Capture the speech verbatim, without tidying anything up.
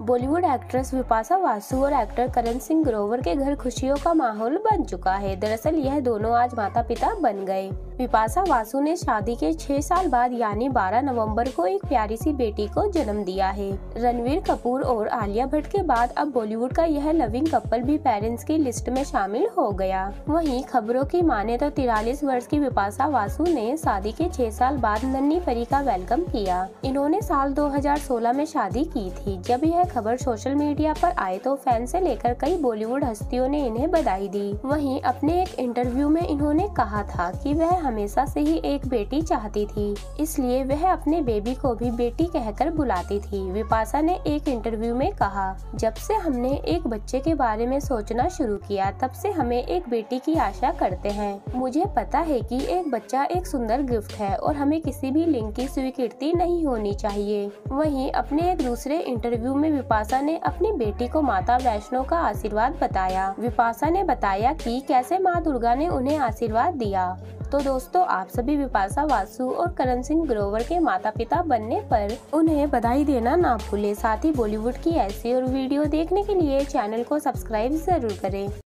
Bollywood actress Vipasha Basu और actor Karan Singh Grover के घर खुशियों का माहौल बन चुका है। दरअसल यह दोनों आज माता पिता बन गए। विपाशा बासु ने शादी के छह साल बाद यानी बारह नवंबर को एक प्यारी सी बेटी को जन्म दिया है। रणवीर कपूर और आलिया भट्ट के बाद अब बॉलीवुड का यह लविंग कपल भी पेरेंट्स की लिस्ट में शामिल हो गया। वहीं खबरों की माने तो तिरालीस वर्ष की विपाशा बासु ने शादी के छह साल बाद नन्ही परी का वेलकम किया। इन्होंने साल दो हज़ार सोलह में शादी की थी। जब यह खबर सोशल मीडिया पर आए तो फैन से लेकर कई बॉलीवुड हस्तियों ने इन्हें बधाई दी। वहीं अपने एक इंटरव्यू में इन्होंने कहा था कि वह हमेशा से ही एक बेटी चाहती थी, इसलिए वह अपने बेबी को भी बेटी कहकर बुलाती थी। विपाशा ने एक इंटरव्यू में कहा, जब से हमने एक बच्चे के बारे में सोचना शुरू किया तब से हमें एक बेटी की आशा करते हैं। मुझे पता है कि एक बच्चा एक सुंदर गिफ्ट है और हमें किसी भी लिंग की स्वीकृति नहीं होनी चाहिए। वहीं अपने एक दूसरे इंटरव्यू में विपाशा ने अपनी बेटी को माता वैष्णो का आशीर्वाद बताया। विपाशा ने बताया कि कैसे माँ दुर्गा ने उन्हें आशीर्वाद दिया। तो दोस्तों, आप सभी विपाशा बासु और करण सिंह ग्रोवर के माता पिता बनने पर उन्हें बधाई देना ना भूलें। साथ ही बॉलीवुड की ऐसी और वीडियो देखने के लिए चैनल को सब्सक्राइब जरूर करें।